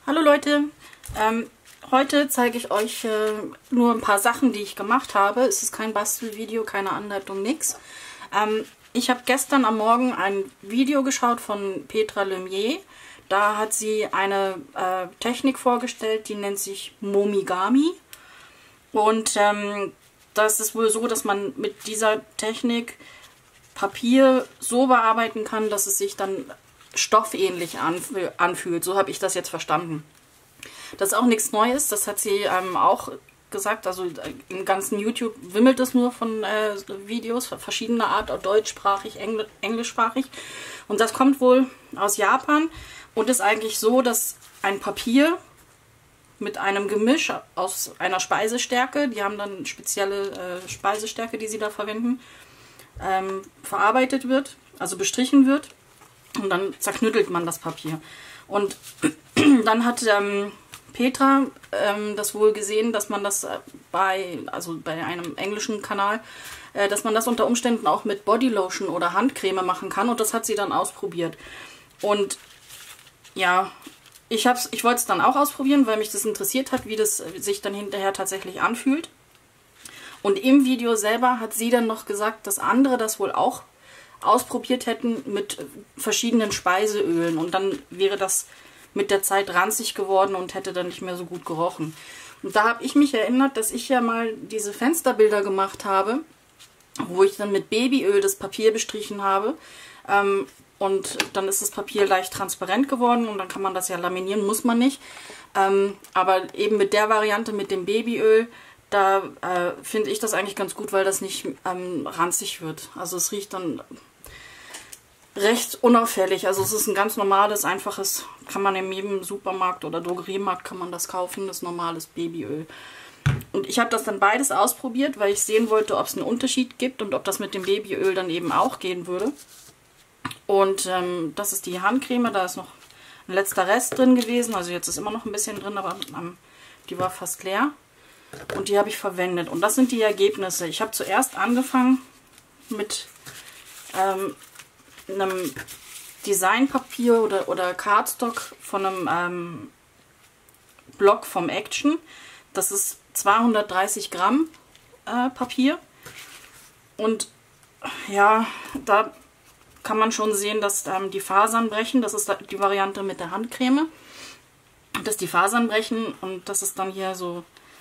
Hallo Leute, heute zeige ich euch nur ein paar Sachen, die ich gemacht habe. Es ist kein Bastelvideo, keine Anleitung, nix. Ich habe gestern am Morgen ein Video geschaut von Petra Lemieux. Da hat sie eine Technik vorgestellt, die nennt sich Momigami. Und das ist wohl so, dass man mit dieser Technik Papier so bearbeiten kann, dass es sich dann stoffähnlich anfühlt. So habe ich das jetzt verstanden. Das ist auch nichts Neues, das hat sie auch gesagt. Also im ganzen YouTube wimmelt es nur von Videos verschiedener Art, auch deutschsprachig, englischsprachig. Und das kommt wohl aus Japan und ist eigentlich so, dass ein Papier mit einem Gemisch aus einer Speisestärke, die haben dann spezielle Speisestärke, die sie da verwenden, verarbeitet wird, also bestrichen wird. Und dann zerknüttelt man das Papier. Und dann hat Petra das wohl gesehen, dass man das bei einem englischen Kanal, dass man das unter Umständen auch mit Bodylotion oder Handcreme machen kann. Und das hat sie dann ausprobiert. Und ja, ich wollte es dann auch ausprobieren, weil mich das interessiert hat, wie das sich dann hinterher tatsächlich anfühlt. Und im Video selber hat sie dann noch gesagt, dass andere das wohl auch ausprobiert hätten mit verschiedenen Speiseölen und dann wäre das mit der Zeit ranzig geworden und hätte dann nicht mehr so gut gerochen. Und da habe ich mich erinnert, dass ich ja mal diese Fensterbilder gemacht habe, wo ich dann mit Babyöl das Papier bestrichen habe und dann ist das Papier leicht transparent geworden und dann kann man das ja laminieren, muss man nicht. Aber eben mit der Variante mit dem Babyöl, da finde ich das eigentlich ganz gut, weil das nicht ranzig wird. Also es riecht dann recht unauffällig. Also es ist ein ganz normales, einfaches, kann man in jedem Supermarkt oder Drogeriemarkt kann man das kaufen, das normales Babyöl. Und ich habe das dann beides ausprobiert, weil ich sehen wollte, ob es einen Unterschied gibt und ob das mit dem Babyöl dann eben auch gehen würde. Und das ist die Handcreme, da ist noch ein letzter Rest drin gewesen. Also jetzt ist immer noch ein bisschen drin, aber die war fast leer. Und die habe ich verwendet. Und das sind die Ergebnisse. Ich habe zuerst angefangen mit einem Designpapier oder Cardstock von einem Block vom Action. Das ist 230 Gramm Papier. Und ja, da kann man schon sehen, dass die Fasern brechen. Das ist die Variante mit der Handcreme. Dass die Fasern brechen und das ist dann hier so,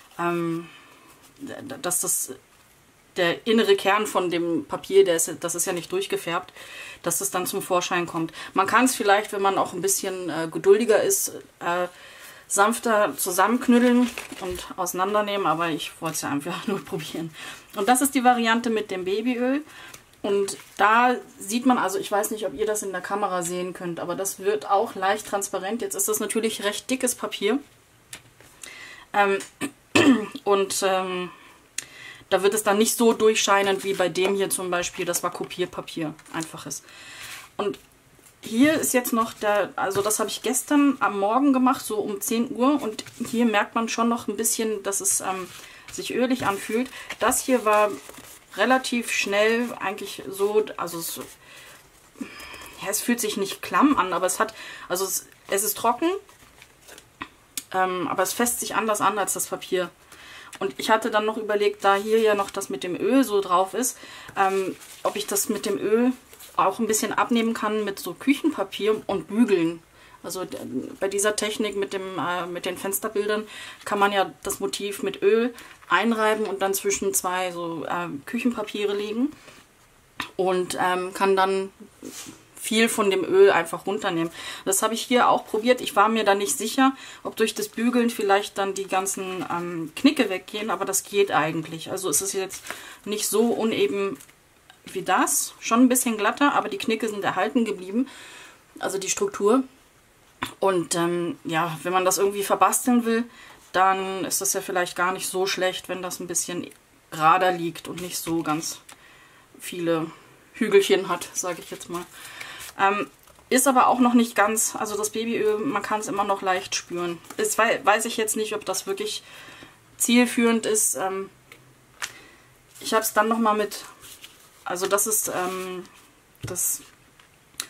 dass das der innere Kern von dem Papier, das ist ja nicht durchgefärbt, dass das dann zum Vorschein kommt. Man kann es vielleicht, wenn man auch ein bisschen geduldiger ist, sanfter zusammenknüdeln und auseinandernehmen, aber ich wollte es ja einfach nur probieren. Und das ist die Variante mit dem Babyöl. Und da sieht man, also ich weiß nicht, ob ihr das in der Kamera sehen könnt, aber das wird auch leicht transparent. Jetzt ist das natürlich recht dickes Papier. Da wird es dann nicht so durchscheinend wie bei dem hier zum Beispiel. Das war Kopierpapier, einfaches. Und hier ist jetzt noch also das habe ich gestern am Morgen gemacht, so um 10 Uhr. Und hier merkt man schon noch ein bisschen, dass es sich ölig anfühlt. Das hier war relativ schnell eigentlich so, also es fühlt sich nicht klamm an, aber es ist trocken, aber es fässt sich anders an als das Papier. Und ich hatte dann noch überlegt, da hier ja noch das mit dem Öl so drauf ist, ob ich das mit dem Öl auch ein bisschen abnehmen kann mit so Küchenpapier und bügeln. Also bei dieser Technik mit den Fensterbildern kann man ja das Motiv mit Öl einreiben und dann zwischen zwei so Küchenpapiere legen und kann dann viel von dem Öl einfach runternehmen. Das habe ich hier auch probiert. Ich war mir da nicht sicher, ob durch das Bügeln vielleicht dann die ganzen Knicke weggehen, aber das geht eigentlich. Also es ist jetzt nicht so uneben wie das. Schon ein bisschen glatter, aber die Knicke sind erhalten geblieben. Also die Struktur. Und ja, wenn man das irgendwie verbasteln will, dann ist das ja vielleicht gar nicht so schlecht, wenn das ein bisschen gerader liegt und nicht so ganz viele Hügelchen hat, sage ich jetzt mal. Ist aber auch noch nicht ganz, also das Babyöl, man kann es immer noch leicht spüren. Das weiß ich jetzt nicht, ob das wirklich zielführend ist. Ich habe es dann nochmal mit, also das ist das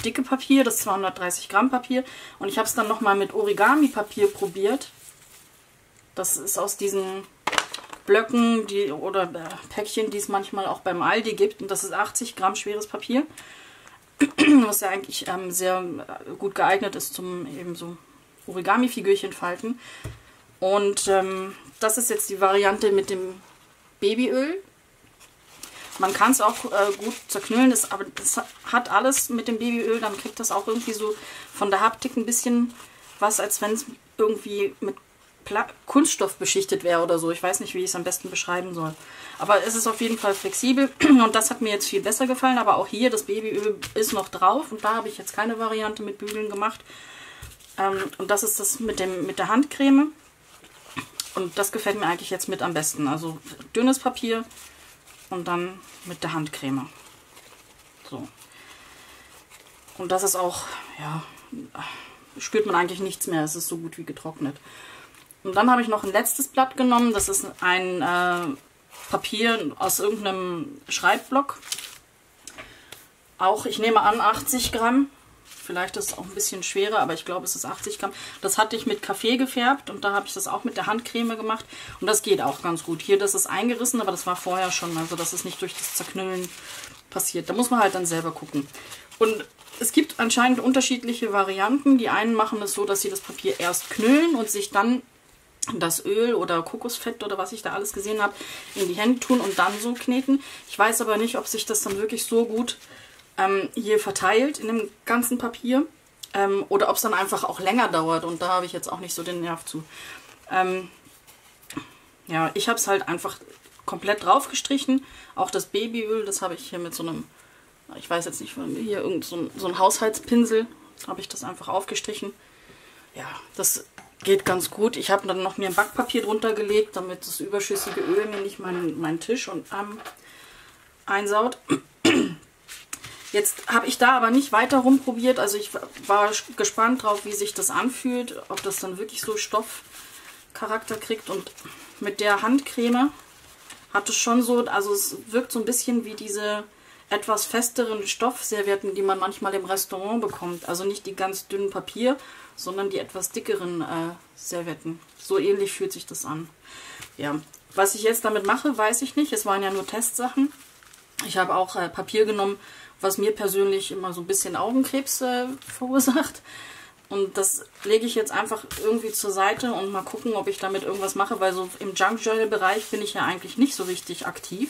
dicke Papier, das 230 Gramm Papier. Und ich habe es dann nochmal mit Origami-Papier probiert. Das ist aus diesen Blöcken oder Päckchen, die es manchmal auch beim Aldi gibt. Und das ist 80 Gramm schweres Papier, was ja eigentlich sehr gut geeignet ist zum eben so Origami-Figürchen falten. Und das ist jetzt die Variante mit dem Babyöl. Man kann es auch gut zerknüllen, aber das hat alles mit dem Babyöl, dann kriegt das auch irgendwie so von der Haptik ein bisschen was, als wenn es irgendwie mit Kunststoff beschichtet wäre oder so. Ich weiß nicht, wie ich es am besten beschreiben soll. Aber es ist auf jeden Fall flexibel und das hat mir jetzt viel besser gefallen. Aber auch hier, das Babyöl ist noch drauf und da habe ich jetzt keine Variante mit Bügeln gemacht. Und das ist das mit der Handcreme. Und das gefällt mir eigentlich jetzt mit am besten. Also dünnes Papier und dann mit der Handcreme. So. Und das ist auch, ja, spürt man eigentlich nichts mehr. Es ist so gut wie getrocknet. Und dann habe ich noch ein letztes Blatt genommen. Das ist ein Papier aus irgendeinem Schreibblock. Auch, ich nehme an, 80 Gramm. Vielleicht ist es auch ein bisschen schwerer, aber ich glaube, es ist 80 Gramm. Das hatte ich mit Kaffee gefärbt und da habe ich das auch mit der Handcreme gemacht. Und das geht auch ganz gut. Hier, das ist eingerissen, aber das war vorher schon. Also das ist nicht durch das Zerknüllen passiert. Da muss man halt dann selber gucken. Und es gibt anscheinend unterschiedliche Varianten. Die einen machen es so, dass sie das Papier erst knüllen und sich dann das Öl oder Kokosfett oder was ich da alles gesehen habe, in die Hände tun und dann so kneten. Ich weiß aber nicht, ob sich das dann wirklich so gut hier verteilt in dem ganzen Papier oder ob es dann einfach auch länger dauert und da habe ich jetzt auch nicht so den Nerv zu. Ja, ich habe es halt einfach komplett drauf gestrichen. Auch das Babyöl, das habe ich hier mit so einem, ich weiß jetzt nicht, hier irgend so ein Haushaltspinsel, habe ich das einfach aufgestrichen. Ja, das geht ganz gut. Ich habe dann noch mir ein Backpapier drunter gelegt, damit das überschüssige Öl mir nicht meinen Tisch einsaut. Jetzt habe ich da aber nicht weiter rumprobiert. Also ich war gespannt drauf, wie sich das anfühlt, ob das dann wirklich so Stoffcharakter kriegt. Und mit der Handcreme hat es schon so, also es wirkt so ein bisschen wie diese etwas festeren Stoffservietten, die man manchmal im Restaurant bekommt. Also nicht die ganz dünnen Papier, sondern die etwas dickeren Servietten. So ähnlich fühlt sich das an. Ja, was ich jetzt damit mache, weiß ich nicht. Es waren ja nur Testsachen. Ich habe auch Papier genommen, was mir persönlich immer so ein bisschen Augenkrebs verursacht. Und das lege ich jetzt einfach irgendwie zur Seite und mal gucken, ob ich damit irgendwas mache, weil so im Junk Journal Bereich bin ich ja eigentlich nicht so richtig aktiv.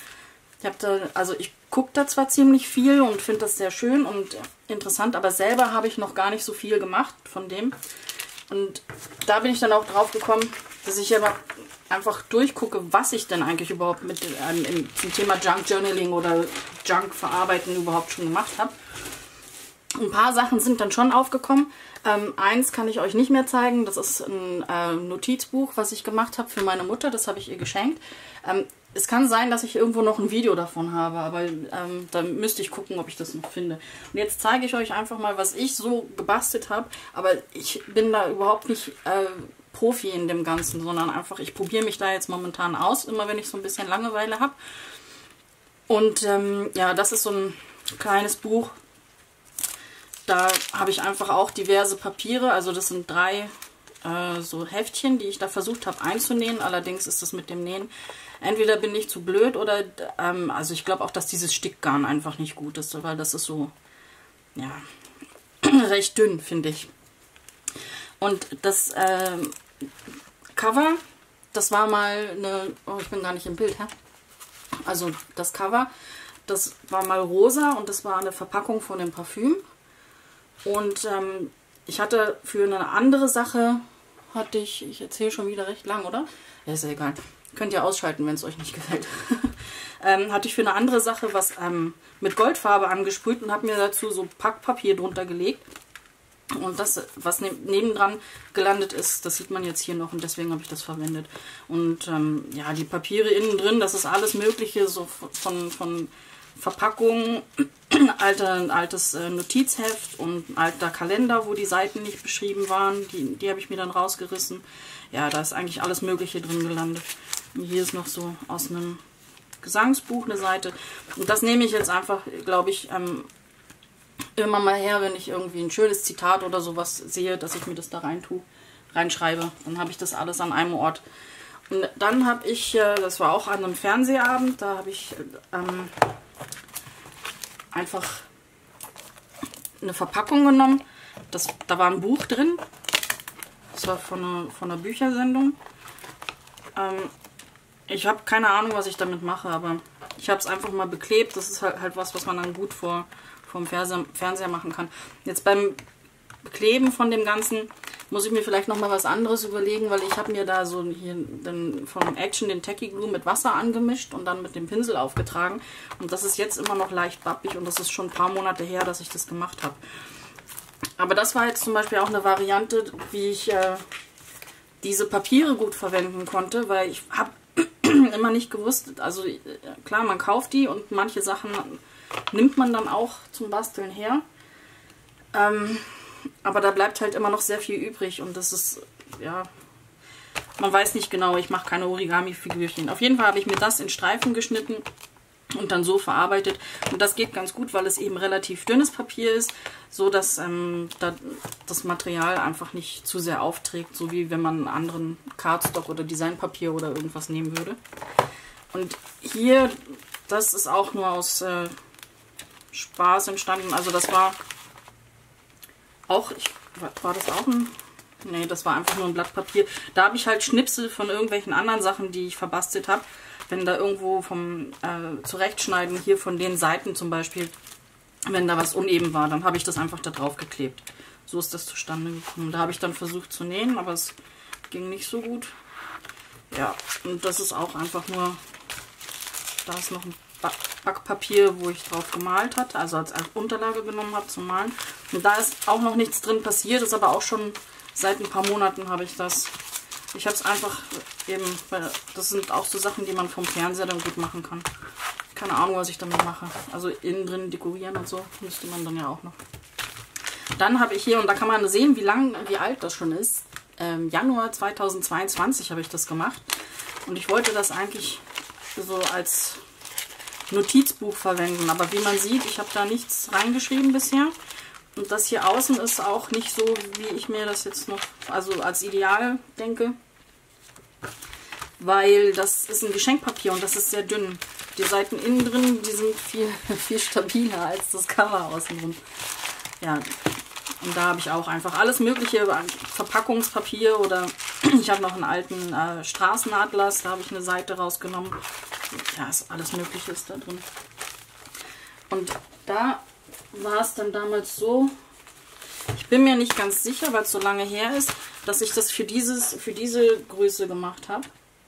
Ich gucke da zwar ziemlich viel und finde das sehr schön und interessant, aber selber habe ich noch gar nicht so viel gemacht von dem. Und da bin ich dann auch drauf gekommen, dass ich aber einfach durchgucke, was ich denn eigentlich überhaupt mit zum Thema Junk Journaling oder Junk verarbeiten überhaupt schon gemacht habe. Ein paar Sachen sind dann schon aufgekommen. Eins kann ich euch nicht mehr zeigen. Das ist ein Notizbuch, was ich gemacht habe für meine Mutter. Das habe ich ihr geschenkt. Es kann sein, dass ich irgendwo noch ein Video davon habe, aber da müsste ich gucken, ob ich das noch finde. Und jetzt zeige ich euch einfach mal, was ich so gebastelt habe. Aber ich bin da überhaupt nicht Profi in dem Ganzen, sondern einfach, ich probiere mich da jetzt momentan aus, immer wenn ich so ein bisschen Langeweile habe. Und ja, das ist so ein kleines Buch. Da habe ich einfach auch diverse Papiere, also das sind 3 so Heftchen, die ich da versucht habe einzunähen. Allerdings ist das mit dem Nähen, entweder bin ich zu blöd oder, also ich glaube auch, dass dieses Stickgarn einfach nicht gut ist, weil das ist so, ja, recht dünn, finde ich. Und das Cover, das war mal eine, oh, ich bin gar nicht im Bild, hä? Also das Cover, das war mal rosa und das war eine Verpackung von dem Parfüm. Und ich hatte für eine andere Sache, ich erzähle schon wieder recht lang, oder? Ja, ist ja egal. Könnt ihr ausschalten, wenn es euch nicht gefällt. Hatte ich für eine andere Sache was mit Goldfarbe angesprüht und habe mir dazu so Packpapier drunter gelegt. Und das, was nebendran gelandet ist, das sieht man jetzt hier noch und deswegen habe ich das verwendet. Und ja, die Papiere innen drin, das ist alles Mögliche, so von Verpackungen, altes Notizheft und ein alter Kalender, wo die Seiten nicht beschrieben waren. Die habe ich mir dann rausgerissen. Ja, da ist eigentlich alles Mögliche drin gelandet. Und hier ist noch so aus einem Gesangsbuch eine Seite. Und das nehme ich jetzt einfach, glaube ich, immer mal her, wenn ich irgendwie ein schönes Zitat oder sowas sehe, dass ich mir das da reinschreibe. Dann habe ich das alles an einem Ort. Und dann habe ich, das war auch an einem Fernsehabend, da habe ich einfach eine Verpackung genommen. Da war ein Buch drin. Das war von einer Büchersendung. Ich habe keine Ahnung, was ich damit mache, aber ich habe es einfach mal beklebt. Das ist halt was man dann gut vom Fernseher machen kann. Jetzt beim Bekleben von dem Ganzen muss ich mir vielleicht noch mal was anderes überlegen, weil ich habe mir da so hier von Action den Tacky Glue mit Wasser angemischt und dann mit dem Pinsel aufgetragen. Und das ist jetzt immer noch leicht bappig und das ist schon ein paar Monate her, dass ich das gemacht habe. Aber das war jetzt zum Beispiel auch eine Variante, wie ich diese Papiere gut verwenden konnte, weil ich habe immer nicht gewusst, also klar, man kauft die und manche Sachen nimmt man dann auch zum Basteln her. Aber da bleibt halt immer noch sehr viel übrig und das ist, ja, man weiß nicht genau, ich mache keine Origami-Figürchen. Auf jeden Fall habe ich mir das in Streifen geschnitten und dann so verarbeitet. Und das geht ganz gut, weil es eben relativ dünnes Papier ist, so dass das Material einfach nicht zu sehr aufträgt, so wie wenn man einen anderen Cardstock oder Designpapier oder irgendwas nehmen würde. Und hier, das ist auch nur aus Spaß entstanden. Also das war auch, war das auch ein... Nee, das war einfach nur ein Blatt Papier. Da habe ich halt Schnipsel von irgendwelchen anderen Sachen, die ich verbastelt habe. Wenn da irgendwo vom Zurechtschneiden, hier von den Seiten zum Beispiel, wenn da was uneben war, dann habe ich das einfach da drauf geklebt. So ist das zustande gekommen. Da habe ich dann versucht zu nähen, aber es ging nicht so gut. Ja, und das ist auch einfach nur, da ist noch ein Backpapier, wo ich drauf gemalt hatte, also als Unterlage genommen habe zum Malen. Und da ist auch noch nichts drin passiert, ist aber auch schon seit ein paar Monaten habe ich das. Ich habe es einfach eben, weil das sind auch so Sachen, die man vom Fernseher dann gut machen kann. Keine Ahnung, was ich damit mache. Also innen drin dekorieren und so müsste man dann ja auch noch. Dann habe ich hier, und da kann man sehen, wie alt das schon ist. Januar 2022 habe ich das gemacht. Und ich wollte das eigentlich so als Notizbuch verwenden. Aber wie man sieht, ich habe da nichts reingeschrieben bisher. Und das hier außen ist auch nicht so, wie ich mir das jetzt noch, also als Ideal denke. Weil das ist ein Geschenkpapier und das ist sehr dünn. Die Seiten innen drin, die sind viel stabiler als das Cover außenrum. Ja, und da habe ich auch einfach alles mögliche, Verpackungspapier oder ich habe noch einen alten Straßenatlas, da habe ich eine Seite rausgenommen. Ja, ist alles Mögliche ist da drin. Und da war es dann damals so, ich bin mir nicht ganz sicher, weil es so lange her ist, dass ich das für diese Größe gemacht habe.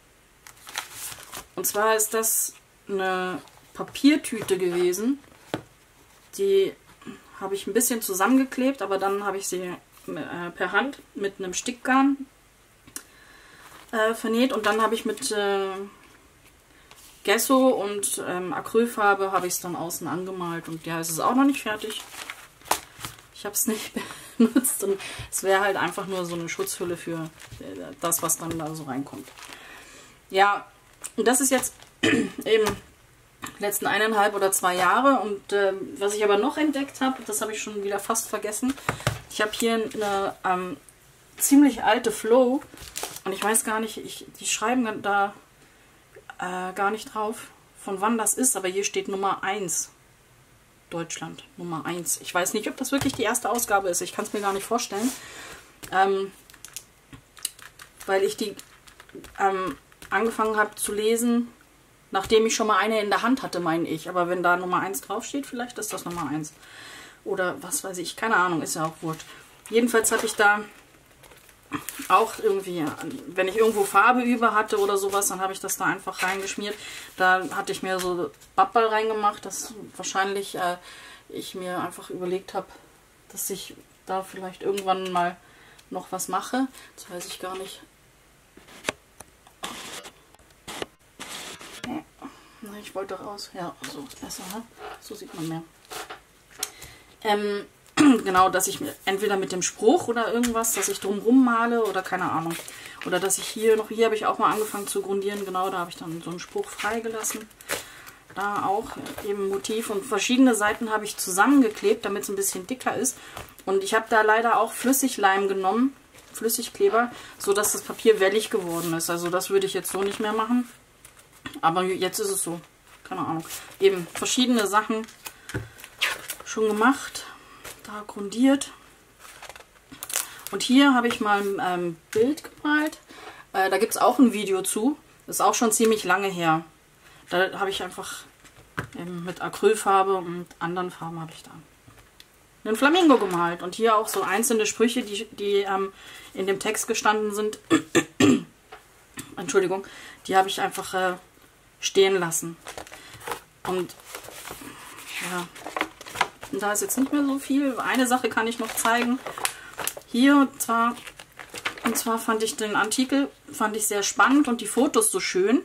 Und zwar ist das eine Papiertüte gewesen, die habe ich ein bisschen zusammengeklebt, aber dann habe ich sie per Hand mit einem Stickgarn vernäht und dann habe ich mit Gesso und Acrylfarbe habe ich es dann außen angemalt und ja, es ist auch noch nicht fertig. Ich habe es nicht benutzt und es wäre halt einfach nur so eine Schutzhülle für das, was dann da so reinkommt. Ja, und das ist jetzt eben letzten 1,5 oder 2 Jahre und was ich aber noch entdeckt habe, das habe ich schon wieder fast vergessen. Ich habe hier eine ziemlich alte Flow und ich weiß gar nicht, die schreiben da gar nicht drauf, von wann das ist, aber hier steht Nummer 1. Deutschland, Nummer 1. Ich weiß nicht, ob das wirklich die erste Ausgabe ist. Ich kann es mir gar nicht vorstellen. Weil ich die angefangen habe zu lesen, nachdem ich schon mal eine in der Hand hatte, meine ich. Aber wenn da Nummer 1 draufsteht, vielleicht ist das Nummer 1. Oder was weiß ich, keine Ahnung, ist ja auch wurscht. Jedenfalls habe ich da auch irgendwie, wenn ich irgendwo Farbe über hatte oder sowas, dann habe ich das da einfach reingeschmiert. Da hatte ich mir so Bappel reingemacht, dass wahrscheinlich ich mir einfach überlegt habe, dass ich da vielleicht irgendwann mal noch was mache. Das weiß ich gar nicht. Nein, ich wollte raus. Ja, so ist besser, ne? So sieht man mehr. Genau, dass ich entweder mit dem Spruch oder irgendwas, dass ich drumrum male oder keine Ahnung. Oder dass ich hier habe ich auch mal angefangen zu grundieren, genau, da habe ich dann so einen Spruch freigelassen. Da auch eben Motiv und verschiedene Seiten habe ich zusammengeklebt, damit es ein bisschen dicker ist. Und ich habe da leider auch Flüssigleim genommen, Flüssigkleber, sodass das Papier wellig geworden ist. Also das würde ich jetzt so nicht mehr machen. Aber jetzt ist es so. Keine Ahnung. Eben verschiedene Sachen schon gemacht. Da grundiert. Und hier habe ich mal ein Bild gemalt. Da gibt es auch ein Video zu. Das ist auch schon ziemlich lange her. Da habe ich einfach mit Acrylfarbe und anderen Farben habe ich da einen Flamingo gemalt. Und hier auch so einzelne Sprüche, die in dem Text gestanden sind. Entschuldigung. Die habe ich einfach stehen lassen. Und ja, da ist jetzt nicht mehr so viel. Eine Sache kann ich noch zeigen. Hier und zwar fand ich den Artikel sehr spannend und die Fotos so schön.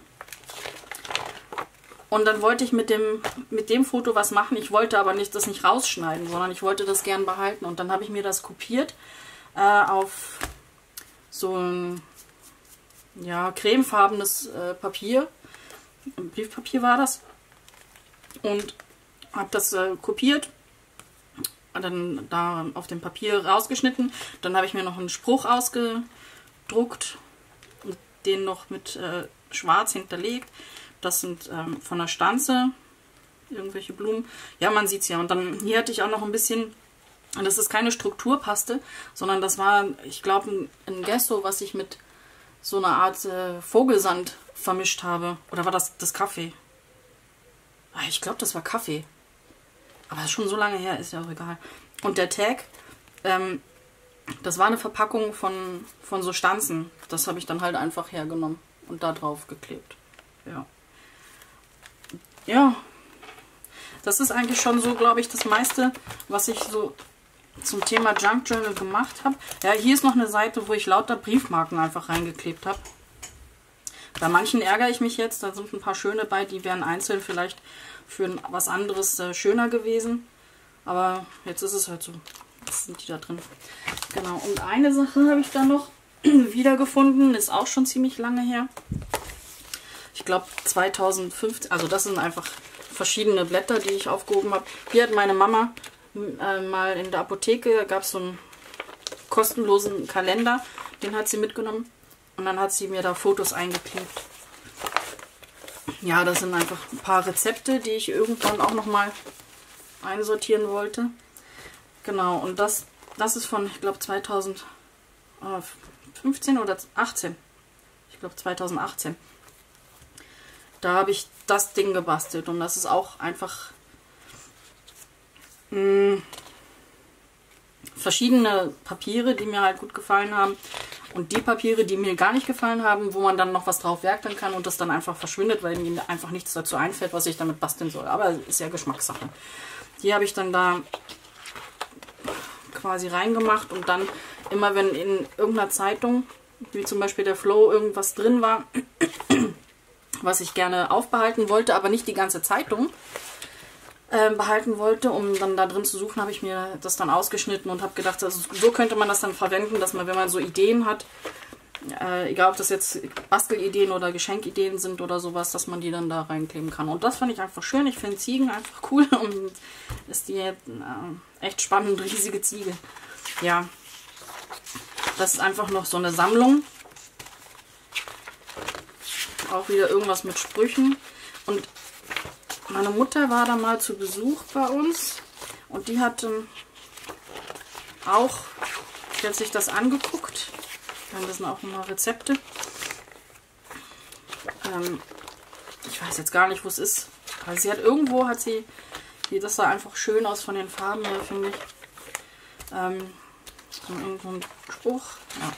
Und dann wollte ich mit dem Foto was machen. Ich wollte aber das nicht rausschneiden, sondern ich wollte das gern behalten. Und dann habe ich mir das kopiert auf so ein cremefarbenes Papier. Briefpapier war das. Und habe das kopiert. Und dann da auf dem Papier rausgeschnitten. Dann habe ich mir noch einen Spruch ausgedruckt und den noch mit schwarz hinterlegt. Das sind von der Stanze irgendwelche Blumen. Ja, man sieht es ja. Und dann hier hatte ich auch noch ein bisschen, und das ist keine Strukturpaste, sondern das war, ich glaube, ein Gesso, was ich mit so einer Art Vogelsand vermischt habe. Oder war das Kaffee? Ich glaube, das war Kaffee. Aber das ist schon so lange her, ist ja auch egal. Und der Tag, das war eine Verpackung von so Stanzen. Das habe ich dann halt einfach hergenommen und da drauf geklebt. Ja. Ja. Das ist eigentlich schon so, glaube ich, das meiste, was ich so zum Thema Junk Journal gemacht habe. Ja, hier ist noch eine Seite, wo ich lauter Briefmarken einfach reingeklebt habe. Bei manchen ärgere ich mich jetzt. Da sind ein paar schöne bei, die wären einzeln vielleicht für was anderes schöner gewesen. Aber jetzt ist es halt so. Jetzt sind die da drin. Genau. Und eine Sache habe ich da noch wiedergefunden. Ist auch schon ziemlich lange her. Ich glaube 2015. Also das sind einfach verschiedene Blätter, die ich aufgehoben habe. Hier hat meine Mama mal in der Apotheke, da gab es so einen kostenlosen Kalender. Den hat sie mitgenommen. Und dann hat sie mir da Fotos eingeklebt. Ja, das sind einfach ein paar Rezepte, die ich irgendwann auch nochmal einsortieren wollte. Genau, und das ist von, ich glaube, 2015 oder 18. Ich glaube, 2018. Da habe ich das Ding gebastelt. Und das ist auch einfach verschiedene Papiere, die mir halt gut gefallen haben. Und die Papiere, die mir gar nicht gefallen haben, wo man dann noch was drauf werkeln kann und das dann einfach verschwindet, weil mir einfach nichts dazu einfällt, was ich damit basteln soll. Aber ist ja Geschmackssache. Die habe ich dann da quasi reingemacht und dann immer, wenn in irgendeiner Zeitung, wie zum Beispiel der Flow, irgendwas drin war, was ich gerne aufbehalten wollte, aber nicht die ganze Zeitung behalten wollte, um dann da drin zu suchen, habe ich mir das dann ausgeschnitten und habe gedacht, also so könnte man das dann verwenden, dass man, wenn man so Ideen hat, egal ob das jetzt Bastelideen oder Geschenkideen sind oder sowas, dass man die dann da reinkleben kann. Und das fand ich einfach schön. Ich finde Ziegen einfach cool und ist die echt spannend, riesige Ziege. Ja, das ist einfach noch so eine Sammlung. Auch wieder irgendwas mit Sprüchen. Und meine Mutter war da mal zu Besuch bei uns und die hat auch, die hat sich das angeguckt. Das sind auch nochmal Rezepte. Ich weiß jetzt gar nicht, wo es ist. Also sie hat irgendwo, das sah einfach schön aus von den Farben her, finde ich. Irgendwo ein Spruch. Ja.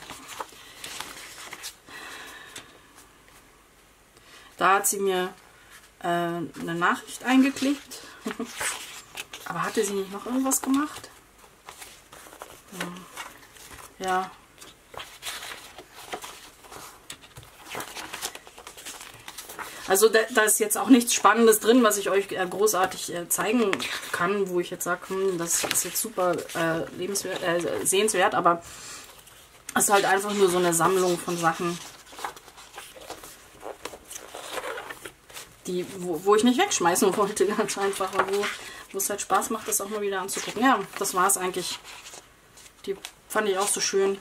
Da hat sie mir eine Nachricht eingeklickt. Aber hatte sie nicht noch irgendwas gemacht? Ja. Also da ist jetzt auch nichts Spannendes drin, was ich euch großartig zeigen kann, wo ich jetzt sage, das ist jetzt super sehenswert, aber es ist halt einfach nur so eine Sammlung von Sachen, wo ich nicht wegschmeißen wollte, ganz einfach. Wo es halt Spaß macht, das auch mal wieder anzugucken. Ja, das war es eigentlich. Die fand ich auch so schön.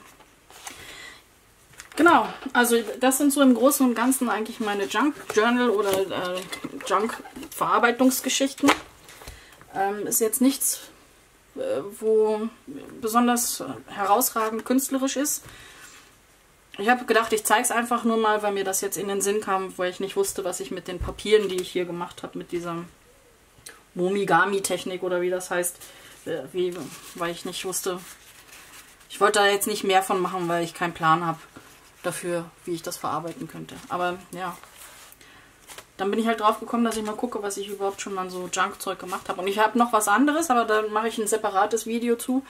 Genau, also das sind so im Großen und Ganzen eigentlich meine Junk-Journal oder Junk-Verarbeitungsgeschichten. Ist jetzt nichts, wo besonders herausragend künstlerisch ist. Ich habe gedacht, ich zeige es einfach nur mal, weil mir das jetzt in den Sinn kam, weil ich nicht wusste, was ich mit den Papieren, die ich hier gemacht habe, mit dieser Momigami-Technik oder wie das heißt, weil ich nicht wusste. Ich wollte da jetzt nicht mehr von machen, weil ich keinen Plan habe dafür, wie ich das verarbeiten könnte. Aber ja, dann bin ich halt drauf gekommen, dass ich mal gucke, was ich überhaupt schon mal so Junk-Zeug gemacht habe. Und ich habe noch was anderes, aber da mache ich ein separates Video zu.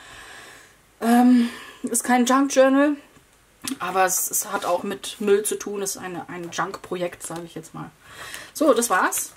Ist kein Junk-Journal, aber es hat auch mit Müll zu tun. Ist ein Junk-Projekt, sage ich jetzt mal. So, das war's.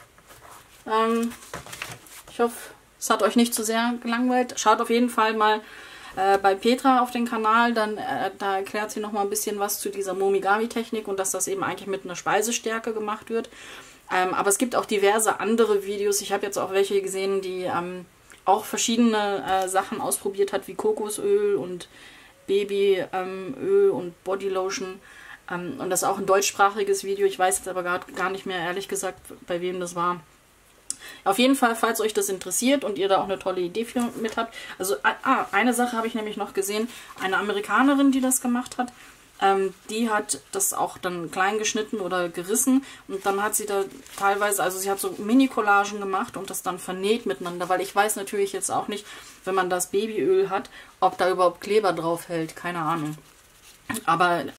Ich hoffe, es hat euch nicht zu sehr gelangweilt. Schaut auf jeden Fall mal bei Petra auf den Kanal, dann da erklärt sie noch mal ein bisschen was zu dieser Momigami-Technik und dass das eben eigentlich mit einer Speisestärke gemacht wird. Aber es gibt auch diverse andere Videos. Ich habe jetzt auch welche gesehen, die auch verschiedene Sachen ausprobiert hat, wie Kokosöl und Babyöl und Bodylotion. Und das ist auch ein deutschsprachiges Video. Ich weiß jetzt aber gar nicht mehr, ehrlich gesagt, bei wem das war. Auf jeden Fall, falls euch das interessiert und ihr da auch eine tolle Idee mit habt. Also, eine Sache habe ich nämlich noch gesehen. Eine Amerikanerin, die das gemacht hat, die hat das auch dann klein geschnitten oder gerissen. Und dann hat sie da teilweise, also sie hat so Mini-Collagen gemacht und das dann vernäht miteinander. Weil ich weiß natürlich jetzt auch nicht, wenn man das Babyöl hat, ob da überhaupt Kleber drauf hält. Keine Ahnung. Aber